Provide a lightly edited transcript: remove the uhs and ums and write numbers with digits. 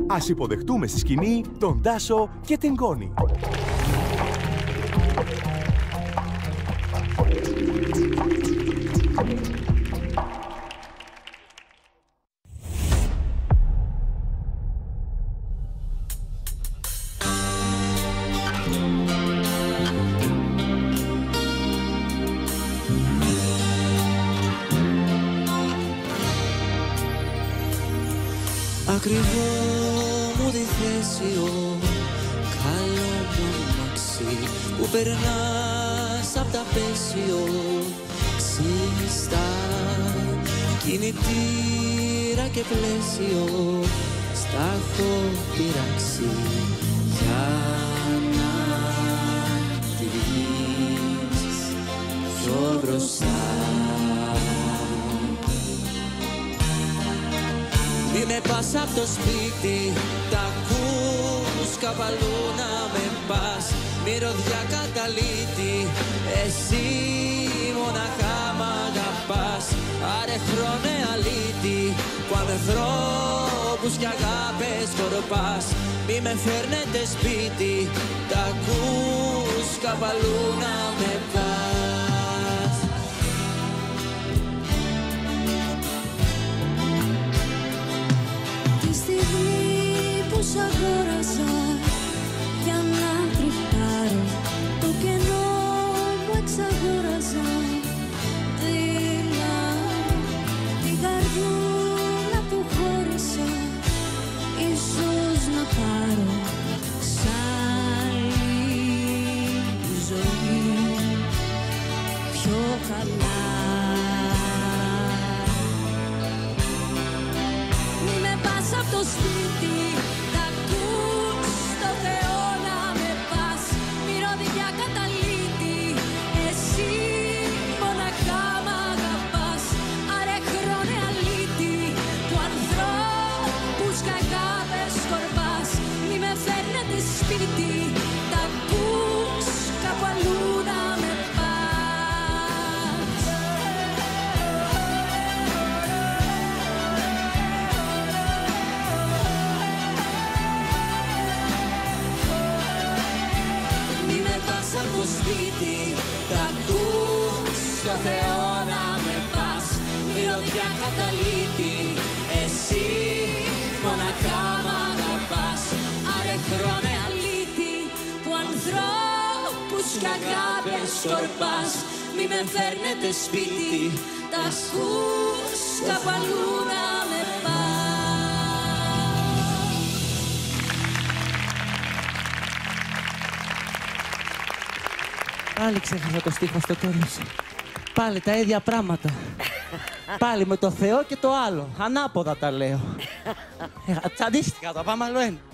Ας υποδεχτούμε στη σκηνή τον Τάσο και την Κόνη. Ακριβό μου τη θέσιο, καλό μου μαξί που περνάς απ' τα πέσιο ξύστα, κινητήρα και πλαίσιο στα έχω πειράξει για να δεις πιο μπροστά. Μη με πας απ' το σπίτι, τα ακούς καβαλού να με πας. Μυρωδιά καταλήτη, εσύ μοναχά μ' αγαπάς. Άρε χρόνε αλήτη, που ανθρώπους κι αγάπες σκορπάς. Μη με φέρνετε σπίτι, τα ακούς καβαλού να με πας. Σ' αγόρασα για να τριφτάρω, το κενό μου εξαγόραζα. Δειλά την καρδούλα που χώρισα, ίσως να πάρω σ' άλλη ζωή πιο καλά. Μη με πας απ' το σπίτι, σπίτι, τα ακούς κάπου αλλού να με πας. Μη με πας απ' το σπίτι, τα ακούς στο Θεό να με πας. Μυρωδιά καταλήτη, εσύ μοναχά μ' αγαπάς. Άρε χρόνε που ανθρώπους κι αγάπες σκορπάς. Μη με φέρνετε σπίτι, τα ακούς κάπου αλλού να με πας. Πάλι ξέχασα το στίχο στο τέλος. Πάλι τα ίδια πράγματα. Πάλι με το Θεό και το άλλο. Ανάποδα τα λέω. Τσαντίστηκα, το πάμε άλλο ένα.